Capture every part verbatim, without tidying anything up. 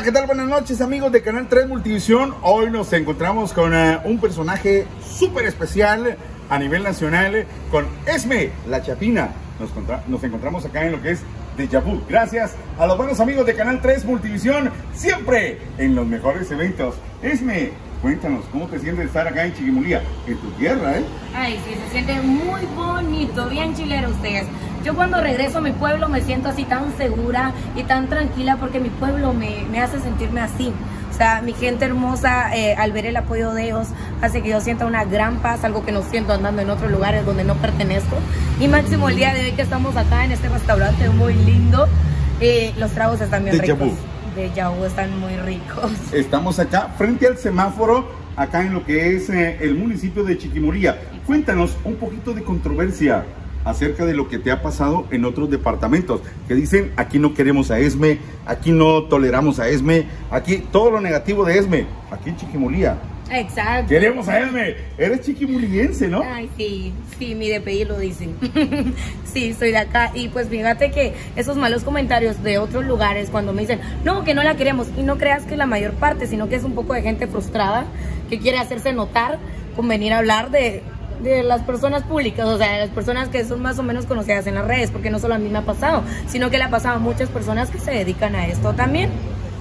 Hola, ¿qué tal? Buenas noches, amigos de Canal tres Multivisión. Hoy nos encontramos con uh, un personaje súper especial a nivel nacional, con Esme, la Chapina. Nos, nos encontramos acá en lo que es Deja Vu. Gracias a los buenos amigos de Canal tres Multivisión, siempre en los mejores eventos. Esme, cuéntanos, ¿cómo te sientes estar acá en Chiquimulía, en tu tierra, eh? Ay, sí, se siente muy bonito, bien chilero ustedes. Yo cuando regreso a mi pueblo me siento así tan segura y tan tranquila porque mi pueblo me, me hace sentirme así. O sea, mi gente hermosa, eh, al ver el apoyo de ellos, hace que yo sienta una gran paz, algo que no siento andando en otros lugares donde no pertenezco. Y máximo el día de hoy que estamos acá en este restaurante muy lindo, eh, los tragos están bien Deja ricos. Vu. Deja Vu están muy ricos. Estamos acá frente al semáforo, acá en lo que es eh, el municipio de Chiquimulía. Cuéntanos un poquito de controversia acerca de lo que te ha pasado en otros departamentos, que dicen, aquí no queremos a Esme, aquí no toleramos a Esme, aquí todo lo negativo de Esme, aquí en Chiquimulía. Exacto. Queremos a Esme. Eres chiquimuliense, ¿no? Ay, sí, sí, mi D P I lo dicen. Sí, soy de acá. Y pues fíjate que esos malos comentarios de otros lugares cuando me dicen, no, que no la queremos, y no creas que la mayor parte, sino que es un poco de gente frustrada que quiere hacerse notar con venir a hablar de de las personas públicas, o sea, de las personas que son más o menos conocidas en las redes, porque no solo a mí me ha pasado, sino que le ha pasado a muchas personas que se dedican a esto también.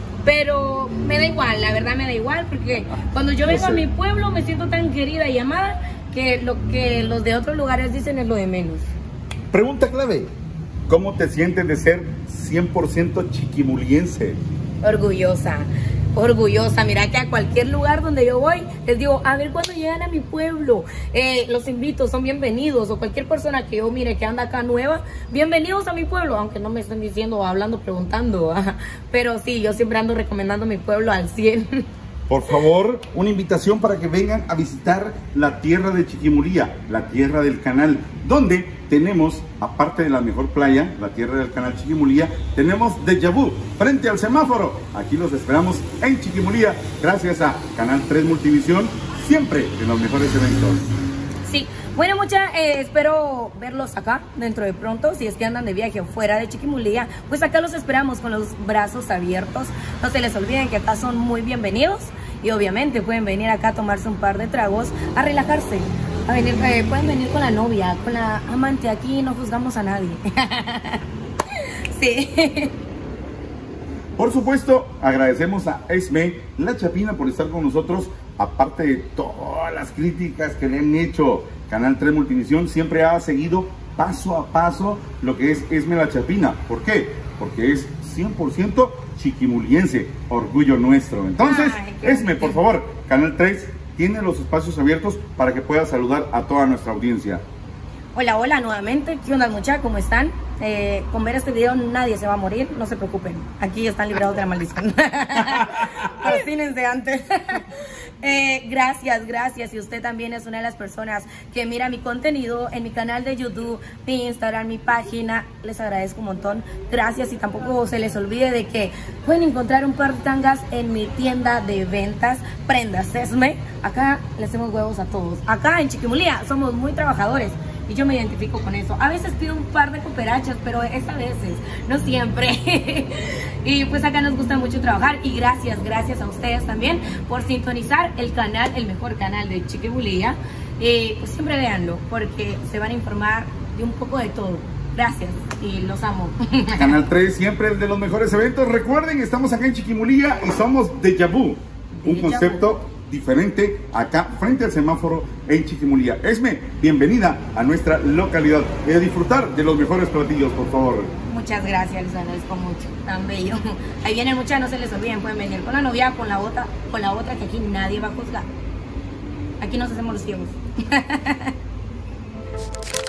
Pero me da igual, la verdad me da igual, porque cuando yo vengo a mi pueblo me siento tan querida y amada que lo que los de otros lugares dicen es lo de menos. Pregunta clave, ¿cómo te sientes de ser cien por ciento chiquimuliense? Orgullosa. Orgullosa, mira que a cualquier lugar donde yo voy, les digo, a ver cuando llegan a mi pueblo, eh, los invito, son bienvenidos, o cualquier persona que yo mire que anda acá nueva, bienvenidos a mi pueblo, aunque no me estén diciendo, hablando, preguntando, pero sí, yo siempre ando recomendando mi pueblo al cien. Por favor, una invitación para que vengan a visitar la tierra de Chiquimulía, la tierra del canal, donde tenemos, aparte de la mejor playa, la tierra del canal Chiquimulía, tenemos Deja Vu, frente al semáforo. Aquí los esperamos en Chiquimulía, gracias a Canal tres Multivisión, siempre en los mejores eventos. Sí, bueno, mucha, eh, espero verlos acá dentro de pronto. Si es que andan de viaje fuera de Chiquimulía, pues acá los esperamos con los brazos abiertos. No se les olviden que acá son muy bienvenidos y obviamente pueden venir acá a tomarse un par de tragos, a relajarse, a venir, eh, pueden venir con la novia, con la amante. Aquí no juzgamos a nadie. Sí. Por supuesto, agradecemos a Esme, la Chapina, por estar con nosotros. Aparte de todas las críticas que le han hecho, Canal tres Multivisión siempre ha seguido paso a paso lo que es Esme la Chapina. ¿Por qué? Porque es cien por ciento chiquimuliense, orgullo nuestro. Entonces, ay, Esme, por favor, Canal tres tiene los espacios abiertos para que pueda saludar a toda nuestra audiencia. Hola, hola nuevamente. ¿Qué onda, muchachos? ¿Cómo están? Eh, con ver este video nadie se va a morir, no se preocupen. Aquí están librados de la maldición. Abstínense antes. eh, gracias, gracias. Y usted también es una de las personas que mira mi contenido en mi canal de YouTube, mi Instagram, mi página. Les agradezco un montón. Gracias, y tampoco se les olvide de que pueden encontrar un par de tangas en mi tienda de ventas, Prendas Esme. Acá le hacemos huevos a todos. Acá en Chiquimulía somos muy trabajadores y yo me identifico con eso. A veces pido un par de cooperachas, pero es a veces, no siempre. Y pues acá nos gusta mucho trabajar. Y gracias, gracias a ustedes también por sintonizar el canal, el mejor canal de Chiquimulía. Y pues siempre véanlo, porque se van a informar de un poco de todo. Gracias y los amo. Canal tres siempre de los mejores eventos. Recuerden, estamos acá en Chiquimulía y somos Deja Vu, un concepto diferente acá frente al semáforo en Chiquimulía. Esme, bienvenida a nuestra localidad y a disfrutar de los mejores platillos, por favor. Muchas gracias, les agradezco mucho, tan bello. Ahí vienen muchas, no se les olviden, pueden venir con la novia, con la otra, con la otra, que aquí nadie va a juzgar. Aquí nos hacemos los ciegos.